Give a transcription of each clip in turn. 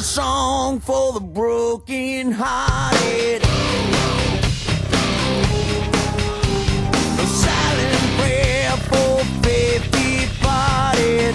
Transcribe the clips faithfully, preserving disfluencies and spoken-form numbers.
song for the broken hearted. A silent prayer for faith departed.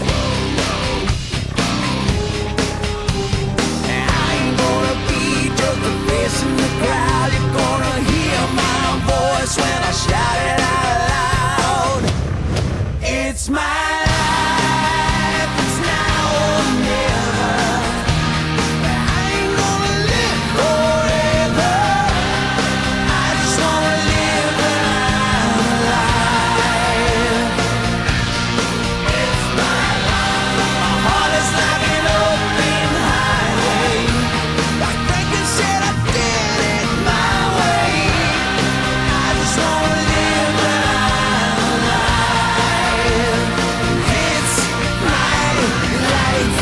I ain't gonna be just a face in the crowd. You're gonna hear my voice when I shout it out loud. It's my life, it's now or never. I ain't gonna live forever. I just wanna live when I'm alive. It's my life. My heart is like an open highway. Like Franklin said, I did it my way. I just wanna live when I'm alive. It's my life.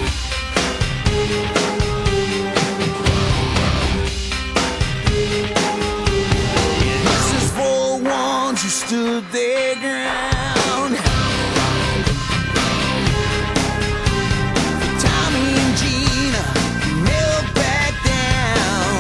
This is for ones who stood their ground. For Tommy and Gina, who never back down.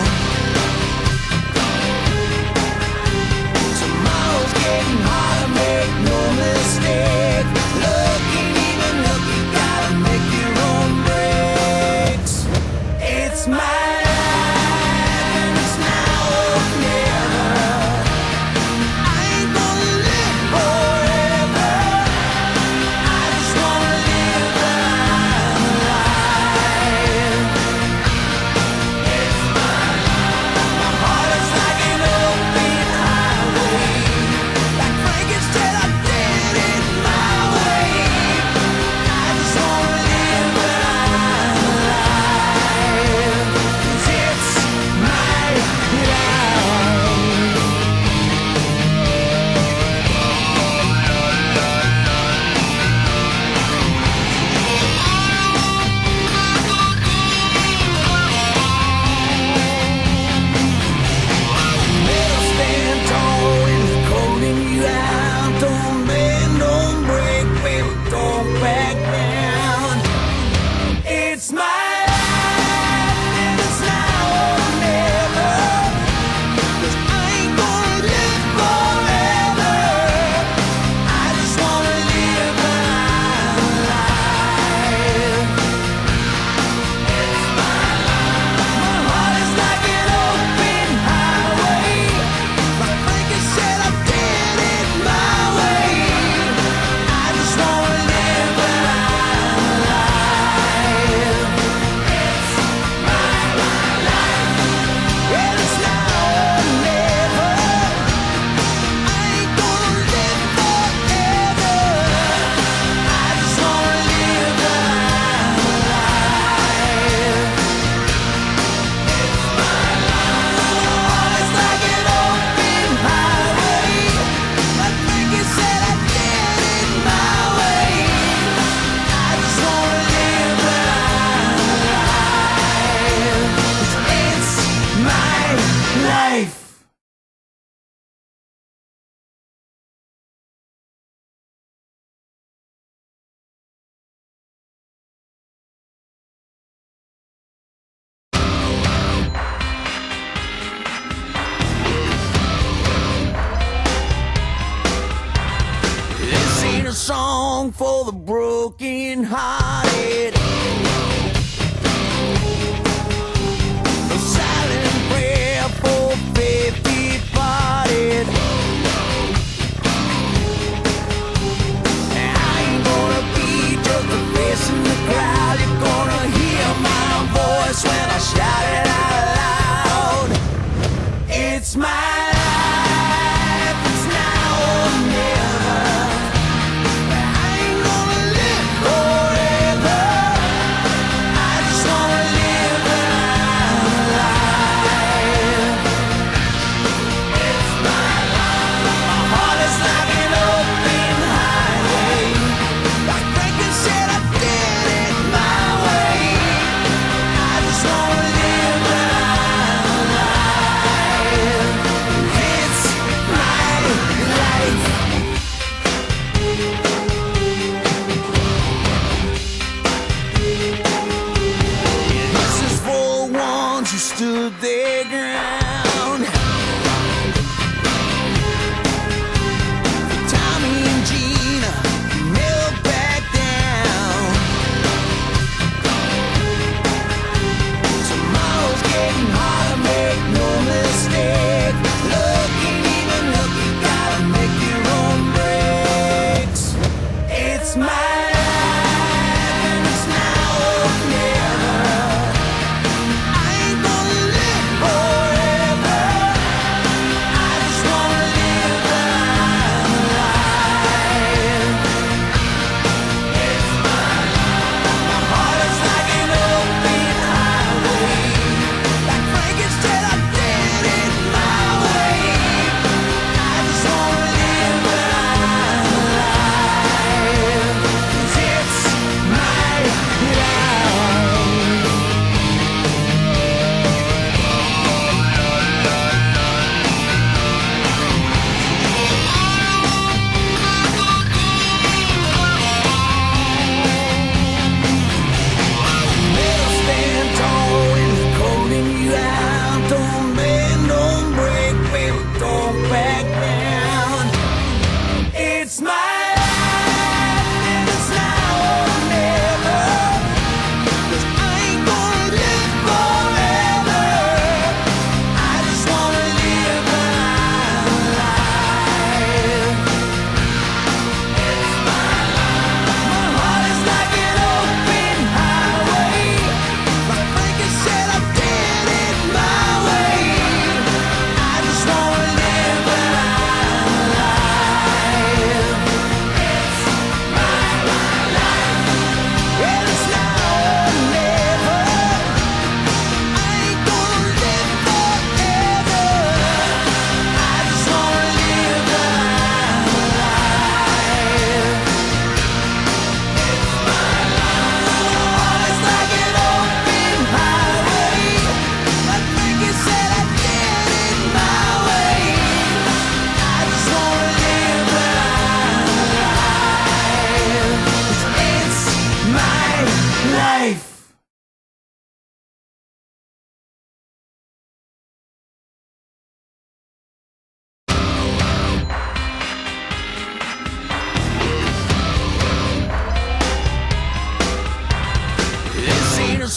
Tomorrow's getting harder, make no mistake. Look ain't even look, you gotta make your own breaks. It's my life, and it's now or never. I ain't gonna live forever. I just wanna live when I'm alive. It's my life. My heart is like an open highway. Like Frankenstein, I did it my way. I just wanna live when I'm alive. 'Cause it's my life. Never stand tall when they're calling you out. Don't bend, don't break, baby, don't back down. It's my life, and it's now or never. 'Cause I ain't gonna live forever. I just wanna live when I'm alive. It's my life. My heart is like an open highway. Like Franklin said, I did it my way. I just wanna live when I'm alive. It's my life, and it's now or never. I ain't gonna live forever. I just wanna live when I'm alive. It's my life. My heart is like an open highway. Like Frankie said, I did it my way. I just wanna live when I'm alive. 'Cause it's my life. This ain't a song for the broken hearted. A silent prayer for faith departed. I ain't gonna be just a face in the crowd. You're gonna hear my voice when I shout it out loud. It's my life, it's now or never. I ain't gonna live forever.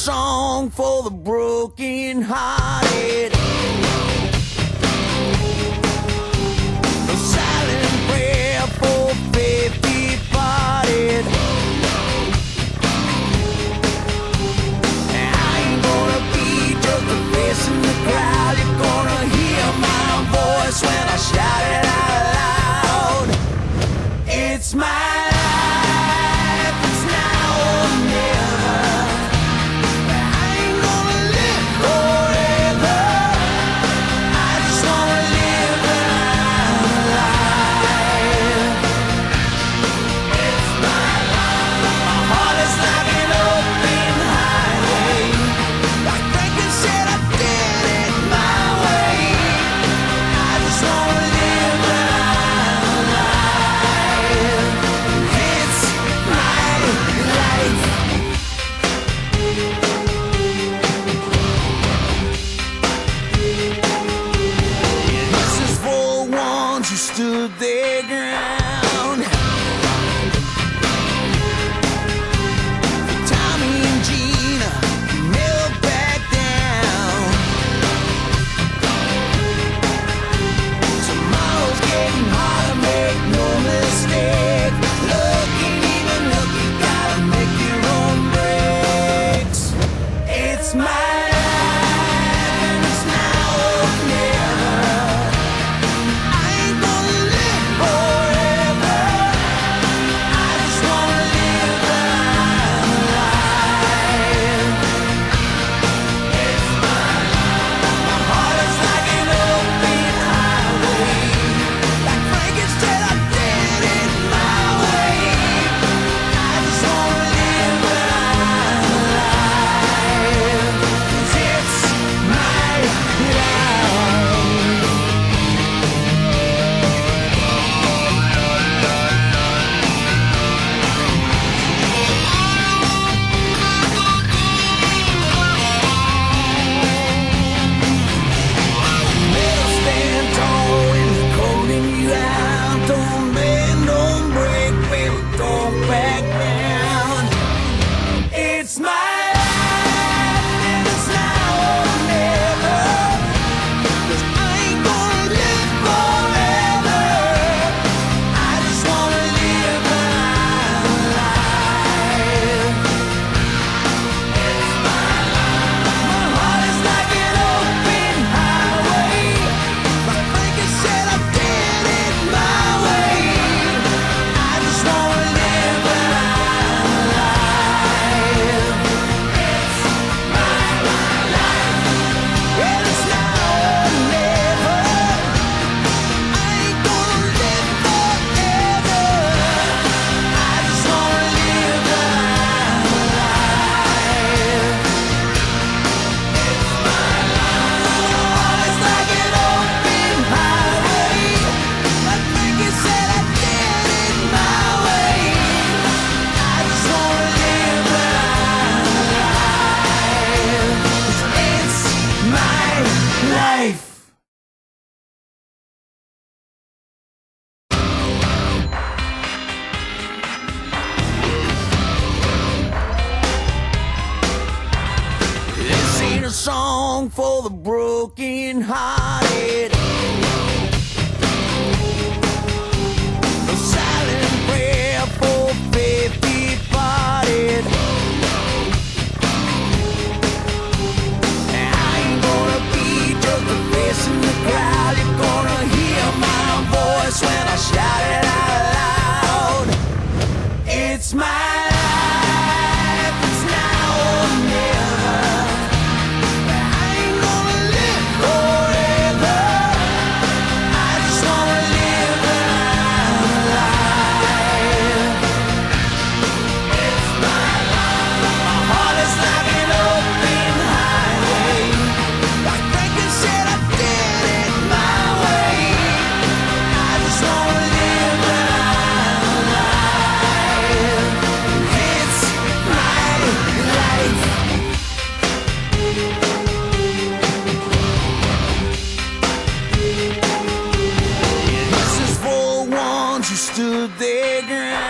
song for the broken hearted. A silent prayer for faith departed. I ain't gonna be just a face in the crowd. You're gonna hear my voice when I shout it out loud. It's my life, it's now or never. I ain't gonna live forever. I just wanna live my life. It's my life. My heart is like an open highway. Like Franklin said, I did it my way. I just wanna live my life. It's my life. This is for ones who stood their ground. For Tommy and Gina, who never back down. Tomorrow's getting harder, make no mistake. Looking even look, you gotta make your own breaks. It's my life, and it's now or never. I ain't gonna live forever. I just wanna live my life. It's my life. My heart is like an open highway. Like Franklin said, I did it my way. I just wanna live my life. 'Cause it's my life. Better stand tall when they're calling you out. Don't bend, don't break, baby, don't back down. It's my life, and it's now or never. 'Cause I ain't gonna live forever. I just wanna live my life. It's my life. My heart is like an open highway. Like Franklin said, I did it my way. I just wanna live my life. It's my life. And it's now or never. I ain't gonna live forever. I just wanna live my life. It's my life. It's like an open highway. Like Franklin said, I did it my way. I just wanna live my life. 'Cause it's my life. This ain't a song for the broken hearted. A silent prayer for faith departed. I ain't gonna be just a face in the crowd. You're gonna hear my voice when I shout it out loud. It's my life, it's now or never. I ain't gonna live forever. I just wanna live my life. It's my life. My heart is like an open highway. Like Franklin said, I did it my way. I just wanna live my life. It's my life. This is for ones who stood their ground.